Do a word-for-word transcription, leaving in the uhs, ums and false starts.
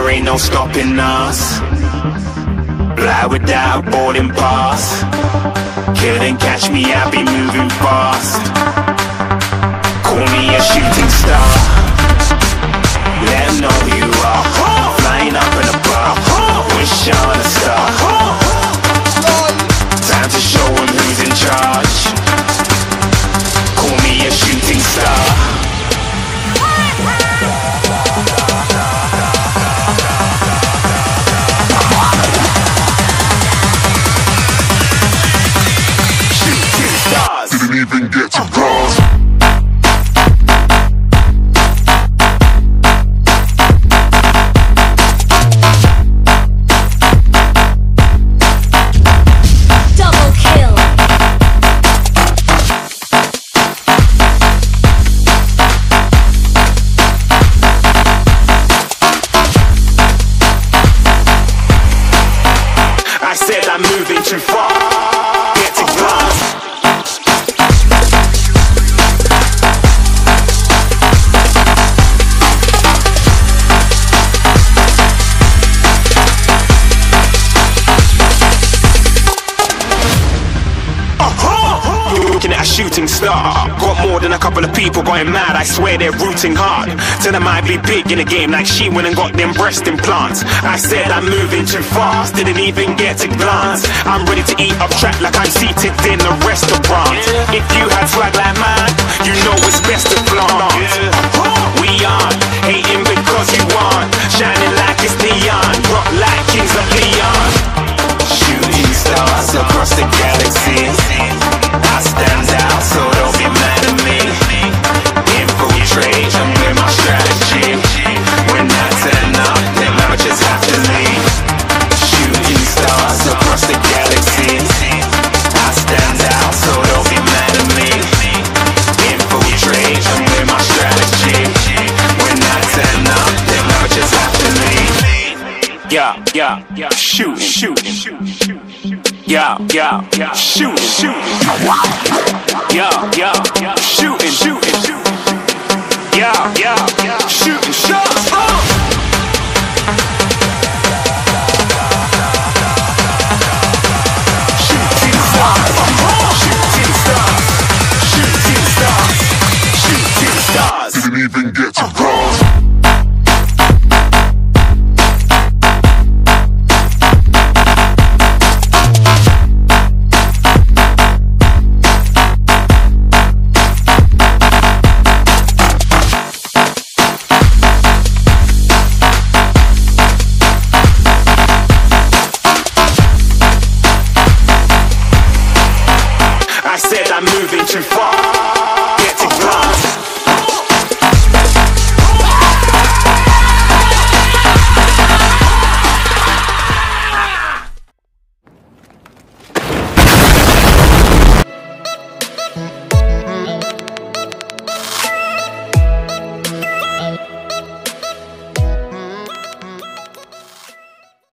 there ain't no stopping us. Fly without a boarding pass. Couldn't catch me, I be moving fast. Call me a shooting star. Let 'em know who you are. Flying up in a bar. Wish on a star. Time to show 'em who's in charge. Call me a shooting star. Didn't even get to cross. Double kill. I said I'm moving too far. Get to glass. Looking at a shooting star. Got more than a couple of people going mad, I swear they're rooting hard. Tell them I be big in the game like she went and got them breast implants. I said I'm moving too fast, didn't even get to glance. I'm ready to eat up track like I'm seated in a restaurant. If you had swag like mine, you know it's best to flaunt. We aren't hating because you want, shining like it's neon, rock like kings of Leon. Shooting stars across the galaxy. I stand out, so don't be mad at me. Infiltrate, I'm with my strategy. When I turn up, them amateurs have to leave. Shooting stars across the galaxy. I stand out, so don't be mad at me. Infiltrate, I'm with my strategy. When I turn up, them amateurs have to leave. Yeah, yeah, yeah, shoot, shoot, shoot, shoot. Yeah, yeah, yeah, shooting, shooting. Yeah, yeah, yeah, shooting, shooting, shooting. Yeah, yeah, yeah, shooting shots. Oh! Shooting stars, shooting stars, shooting stars, shooting stars. Didn't even get to